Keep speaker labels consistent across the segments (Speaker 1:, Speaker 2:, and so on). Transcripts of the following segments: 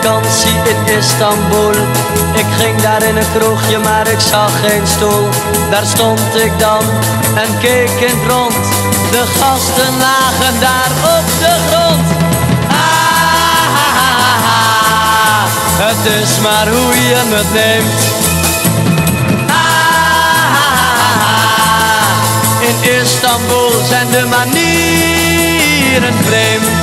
Speaker 1: vakantie in Istanbul. Ik ging daar in een kroegje, maar ik zag geen stoel. Daar stond ik dan en keek in het rond. De gasten lagen daar op de grond. Het is maar hoe je het neemt. In Istanbul zijn de manieren vreemd.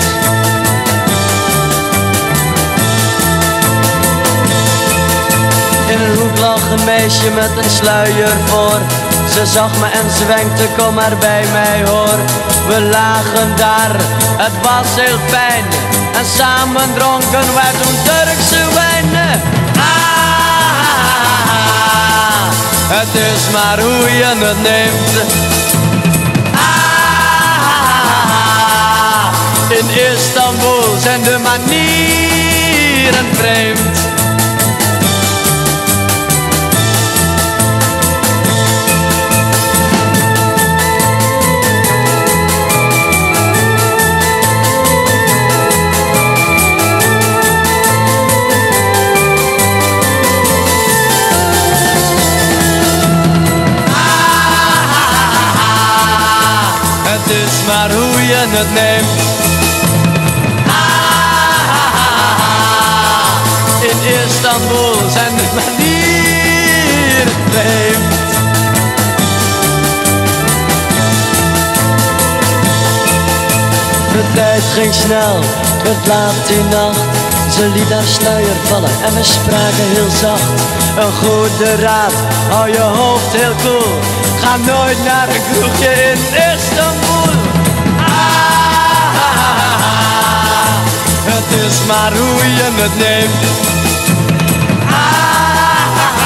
Speaker 1: In een hoek lag een meisje met een sluier voor. Ze zag me en ze wenkte, kom maar bij mij hoor. We lagen daar, het was heel fijn. En samen dronken wij toen Turkse wijn. Het is maar hoe je het neemt. In Istanbul zijn de manieren vreemd. Het is maar hoe je het neemt. In Istanbul zijn de manieren vreemd. De tijd ging snel, het werd laat die nacht. Ze liet haar sluier vallen en we spraken heel zacht. Een goede raad, hou je hoofd heel koel. Ga nooit naar een kroegje in Istanbul. Het is maar hoe je het neemt.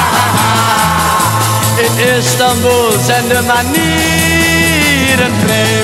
Speaker 1: In Istanbul zijn de manieren vreemd.